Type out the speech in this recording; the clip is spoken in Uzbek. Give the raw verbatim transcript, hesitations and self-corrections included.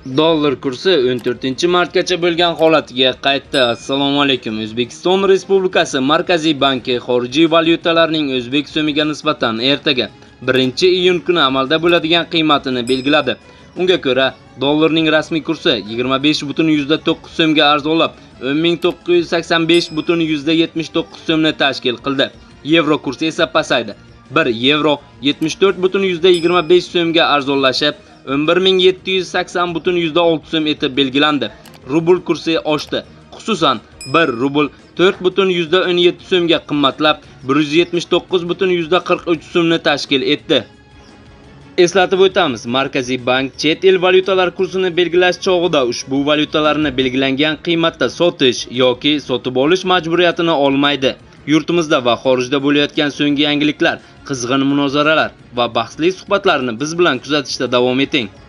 Dollar kursi o'n to'rtinchi martgacha bo'lgan holatiga qaytdi. Assalomu alaykum. O'zbekiston Respublikasi Markaziy banki xorijiy valyutalarning o'zbek so'miga nisbatan ertaga birinchi iyun kuni amalda bo'ladigan qiymatini belgiladi. Unga ko'ra, dollarning rasmiy kursi yigirma besh butun to'qqiz so'mga arzonlab, o'n ming to'qqiz yuz sakson besh butun yetmish to'qqiz so'mni tashkil qildi. Yevro kursi esa pasaydi. bir yevro yetmish to'rt butun yigirma besh so'mga arzonlashib, o'n bir ming yetti yuz sakson butun olti so'm etib belgilandi. Rubl kursi oshdi. Xususan, bir rubl to'rt butun o'n yetti so'mga qimmatlab, bir yuz yetmish to'qqiz butun qirq uch so'mni tashkil etdi. Eslatib o'tamiz, Markaziy bank chet el valyutalar kursini belgilash chog'ida ushbu valyutalarni belgilangan qiymatda sotish yoki sotib olish majburiyatini olmaydi. Yurtimizda va xorijda bo'layotgan so'nggi yangiliklar, qizg'in munozaralar va bahsli suhbatlarni biz bilan kuzatishda davom eting.